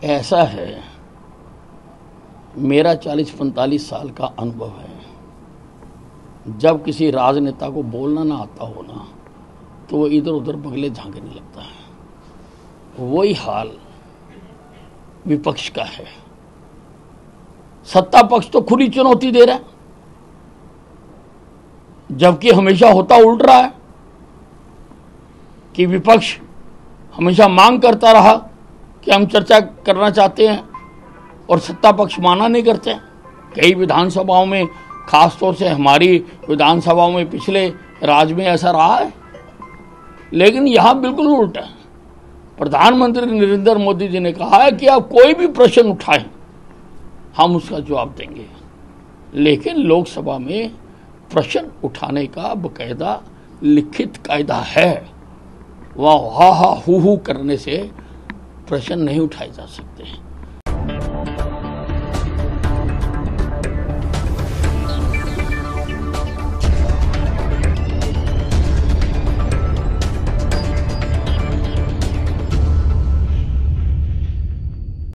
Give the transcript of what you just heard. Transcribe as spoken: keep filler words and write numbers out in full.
ऐसा है, मेरा चालीस पैंतालीस साल का अनुभव है, जब किसी राजनेता को बोलना ना आता हो ना तो वो इधर उधर बगले झांकने लगता है। वही हाल विपक्ष का है। सत्ता पक्ष तो खुली चुनौती दे रहा है, जबकि हमेशा होता उल्ट रहा है कि विपक्ष हमेशा मांग करता रहा कि हम चर्चा करना चाहते हैं और सत्ता पक्ष माना नहीं करते। कई विधानसभाओं में, खासतौर से हमारी विधानसभाओं में पिछले राज में ऐसा रहा है, लेकिन यहां बिल्कुल उल्टा है। प्रधानमंत्री नरेंद्र मोदी जी ने कहा है कि आप कोई भी प्रश्न उठाएं हम उसका जवाब देंगे, लेकिन लोकसभा में प्रश्न उठाने का बकायदा लिखित कायदा है। वह हा हा हु हु करने से प्रश्न नहीं उठाए जा सकते।